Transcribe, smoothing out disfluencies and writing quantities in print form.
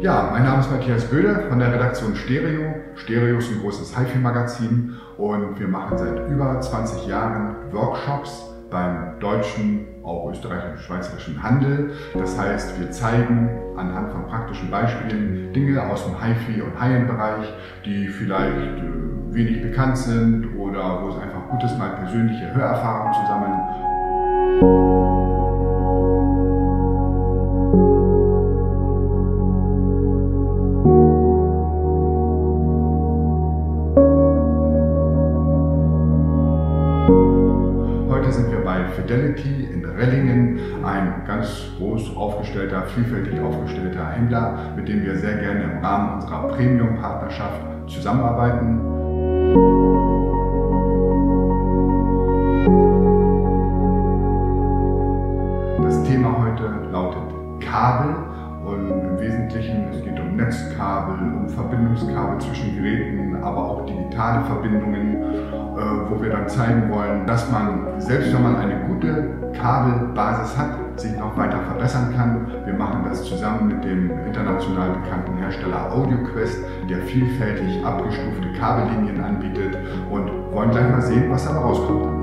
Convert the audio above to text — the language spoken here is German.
Ja, mein Name ist Matthias Böde von der Redaktion Stereo. Stereo ist ein großes HiFi-Magazin und wir machen seit über 20 Jahren Workshops beim deutschen, auch österreichischen, schweizerischen Handel. Das heißt, wir zeigen anhand von praktischen Beispielen Dinge aus dem HiFi- und High-End-Bereich, die vielleicht wenig bekannt sind oder wo es einfach gut ist, mal persönliche Hörerfahrungen zu sammeln. Heute sind wir bei Fidelity in Rellingen, ein ganz groß aufgestellter, vielfältig aufgestellter Händler, mit dem wir sehr gerne im Rahmen unserer Premium-Partnerschaft zusammenarbeiten. Das Thema heute lautet Kabel und im Wesentlichen es geht um Netzkabel, um Verbindungskabel zwischen Geräten, aber auch digitale Verbindungen, wo wir dann zeigen wollen, dass man, selbst wenn man eine gute Kabelbasis hat, sich noch weiter verbessern kann. Wir machen das zusammen mit dem international bekannten Hersteller AudioQuest, der vielfältig abgestufte Kabellinien anbietet und wollen gleich mal sehen, was dabei rauskommt.